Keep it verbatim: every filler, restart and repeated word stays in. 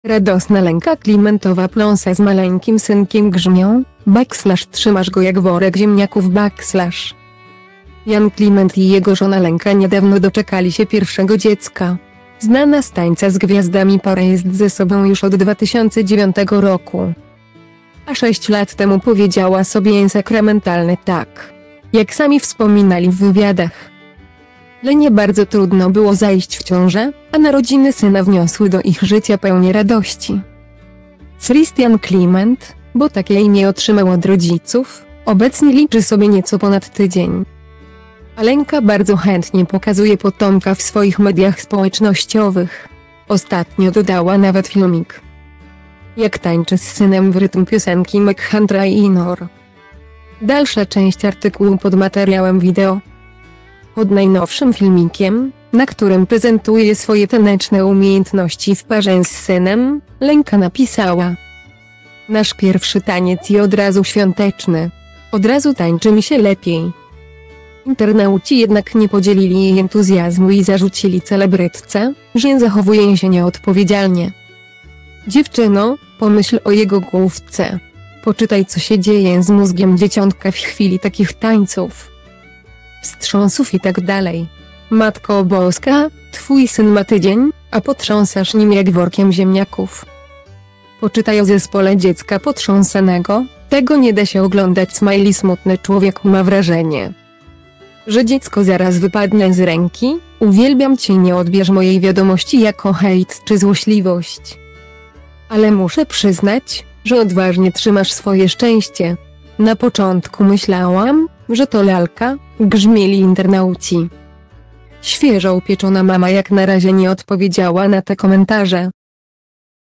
Radosna Lenka Klimentowa pląsa z maleńkim synkiem Grzmią, backslash trzymasz go jak worek ziemniaków backslash. Jan Kliment i jego żona Lenka niedawno doczekali się pierwszego dziecka. Znana z Tańca z Gwiazdami para jest ze sobą już od dwa tysiące dziewiątego roku. A sześć lat temu powiedziała sobie sakramentalne tak. Jak sami wspominali w wywiadach. Lenie bardzo trudno było zajść w ciążę, a narodziny syna wniosły do ich życia pełnię radości. Christian Kliment, bo takie imię otrzymał od rodziców, obecnie liczy sobie nieco ponad tydzień. A Lenka bardzo chętnie pokazuje potomka w swoich mediach społecznościowych. Ostatnio dodała nawet filmik, jak tańczy z synem w rytm piosenki McHuntrainor. Dalsza część artykułu pod materiałem wideo. Pod najnowszym filmikiem, na którym prezentuje swoje taneczne umiejętności w parze z synem, Lenka napisała: nasz pierwszy taniec i od razu świąteczny. Od razu tańczy mi się lepiej. Internauci jednak nie podzielili jej entuzjazmu i zarzucili celebrytce, że zachowuje się nieodpowiedzialnie. Dziewczyno, pomyśl o jego główce. Poczytaj, co się dzieje z mózgiem dzieciątka w chwili takich tańców, wstrząsów i tak dalej. Matko Boska, twój syn ma tydzień, a potrząsasz nim jak workiem ziemniaków. Poczytaj o zespole dziecka potrząsanego, tego nie da się oglądać. Smiley smutny człowiek ma wrażenie, że dziecko zaraz wypadnie z ręki. Uwielbiam cię, nie odbierz mojej wiadomości jako hejt czy złośliwość. Ale muszę przyznać, że odważnie trzymasz swoje szczęście. Na początku myślałam, że to lalka, grzmieli internauci. Świeżo upieczona mama jak na razie nie odpowiedziała na te komentarze.